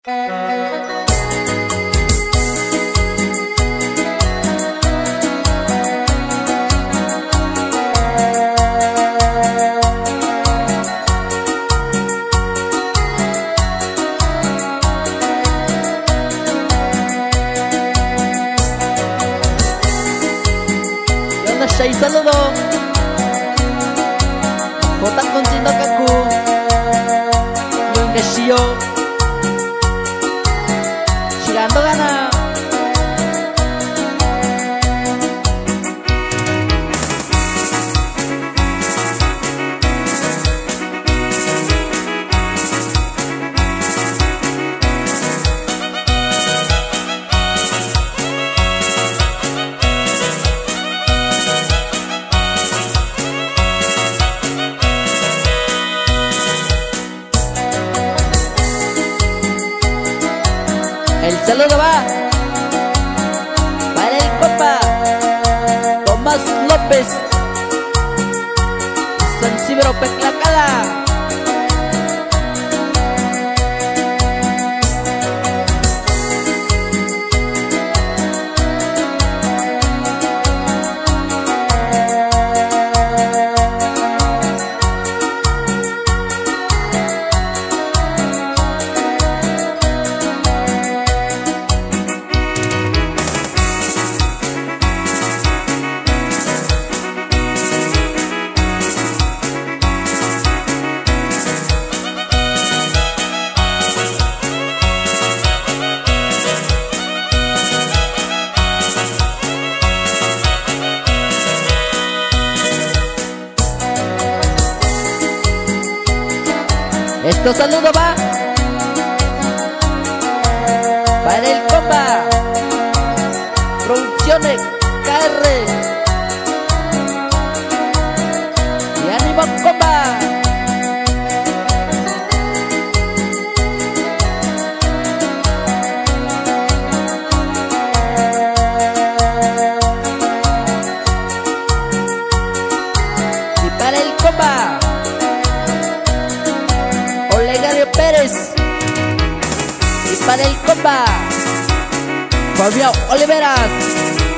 Shai saludo Botan con chino kaku Yung gashiyo Shigando gana El saludo va para el compa Tomás López, San Isidro Peclacala. Esto saludo va para el compa Producciones KR y ánimo compa. Y para el compa Pérez y para el compa Fabio Oliveras.